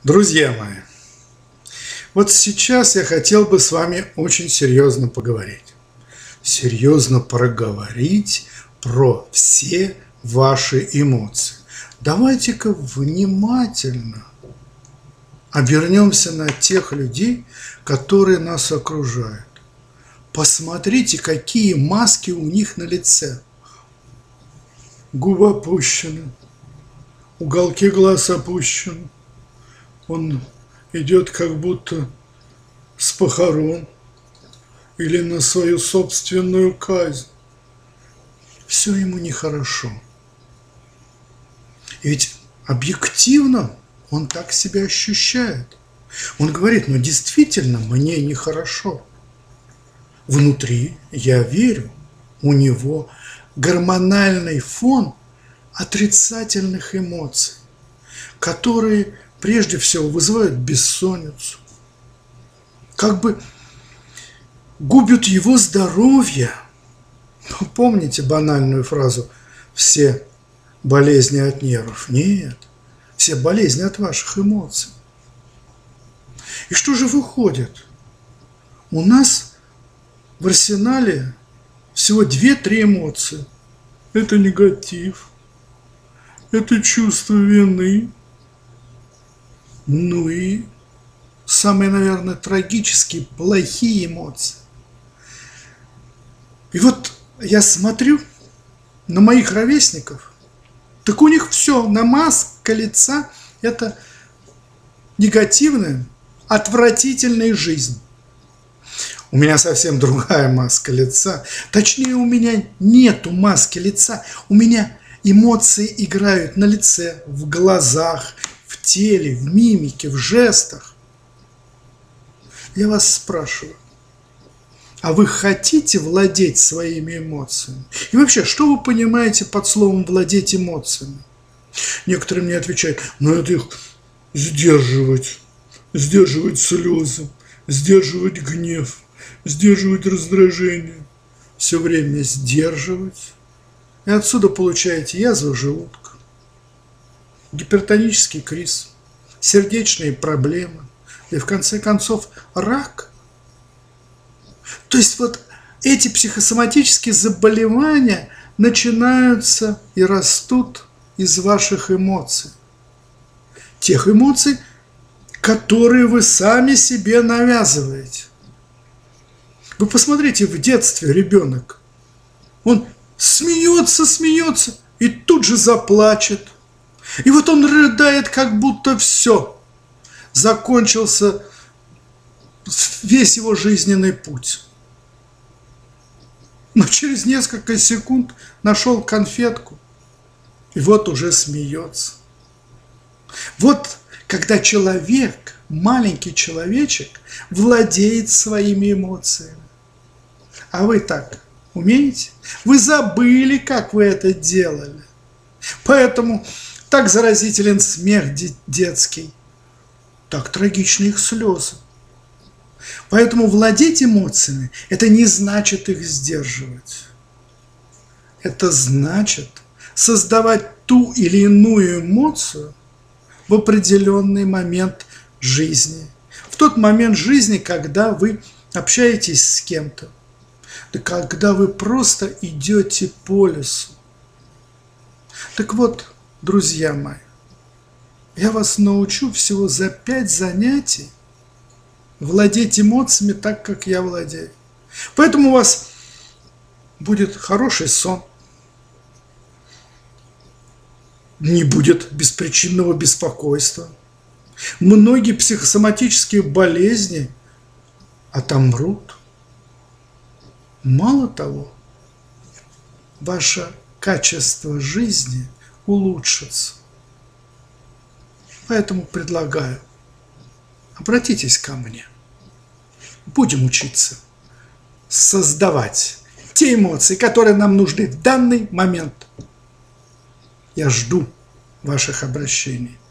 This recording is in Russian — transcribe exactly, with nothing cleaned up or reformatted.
Друзья мои, вот сейчас я хотел бы с вами очень серьезно поговорить. Серьезно проговорить про все ваши эмоции. Давайте-ка внимательно обернемся на тех людей, которые нас окружают. Посмотрите, какие маски у них на лице. Губы опущены, уголки глаз опущены. Он идет как будто с похорон или на свою собственную казнь. Все ему нехорошо. И ведь объективно он так себя ощущает. Он говорит, ну действительно, мне нехорошо. Внутри, я верю, у него гормональный фон отрицательных эмоций, которые прежде всего вызывают бессонницу, как бы губят его здоровье. Ну, помните банальную фразу «все болезни от нервов»? Нет, все болезни от ваших эмоций. И что же выходит? У нас в арсенале всего две-три эмоции. Это негатив, это чувство вины. Ну и самые, наверное, трагические, плохие эмоции. И вот я смотрю на моих ровесников, так у них все, на маска лица – это негативная, отвратительная жизнь. У меня совсем другая маска лица. Точнее, у меня нету маски лица. У меня эмоции играют на лице, в глазах, в теле, в мимике, в жестах. Я вас спрашиваю, а вы хотите владеть своими эмоциями? И вообще, что вы понимаете под словом «владеть эмоциями»? Некоторые мне отвечают, ну это их сдерживать, сдерживать слезы, сдерживать гнев, сдерживать раздражение. Все время сдерживать. И отсюда получаете язву желудка, гипертонический криз, сердечные проблемы и, в конце концов, рак. То есть вот эти психосоматические заболевания начинаются и растут из ваших эмоций. Тех эмоций, которые вы сами себе навязываете. Вы посмотрите, в детстве ребенок, он смеется, смеется и тут же заплачет. И вот он рыдает, как будто все, закончился весь его жизненный путь. Но через несколько секунд нашел конфетку, и вот уже смеется. Вот когда человек, маленький человечек, владеет своими эмоциями. А вы так умеете? Вы забыли, как вы это делали. Поэтому так заразителен смех детский, так трагичны их слезы. Поэтому владеть эмоциями – это не значит их сдерживать. Это значит создавать ту или иную эмоцию в определенный момент жизни. В тот момент жизни, когда вы общаетесь с кем-то, да когда вы просто идете по лесу. Так вот, друзья мои, я вас научу всего за пять занятий владеть эмоциями так, как я владею. Поэтому у вас будет хороший сон, не будет беспричинного беспокойства. Многие психосоматические болезни отомрут. Мало того, ваше качество жизни улучшится. Поэтому предлагаю, обратитесь ко мне. Будем учиться создавать те эмоции, которые нам нужны в данный момент. Я жду ваших обращений.